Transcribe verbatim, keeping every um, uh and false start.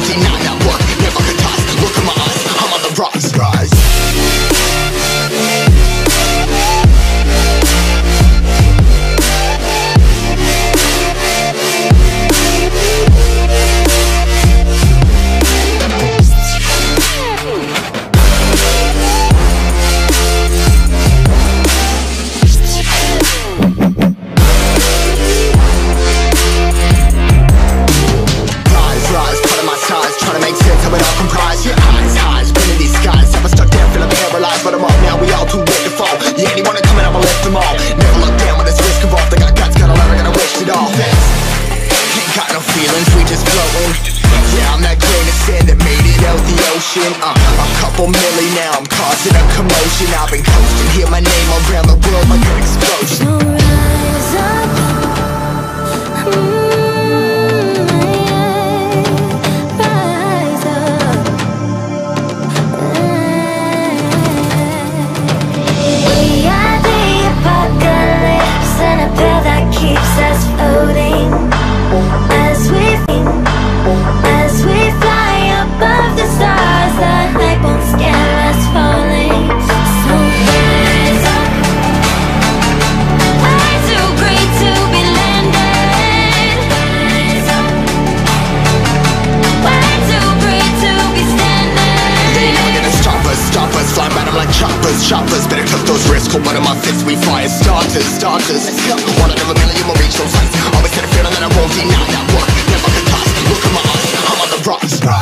won't deny that work never could toss. Look at my eyes, I'm on the rocks. Rise. Uh, a couple milli now, I'm causing a commotion. I've been coasting, hear my name around the world like an explosion. So rise up, mm, rise up. We are the apocalypse, and a pill that keeps us floating as we, as we fly above the stars. The hype won't scare us falling. So rise up. Way too great to be landed. Rise up. Way too great to be standing. They ain't never gonna stop us, stop us. Flying by them like choppers, choppers. Better took those risks. Hold one of my fists, we fire starters, starters. Let's go. One out of a million will reach those heights. Always had a feeling that I won't deny that work never could toss. Look at my eyes, I'm on the rocks.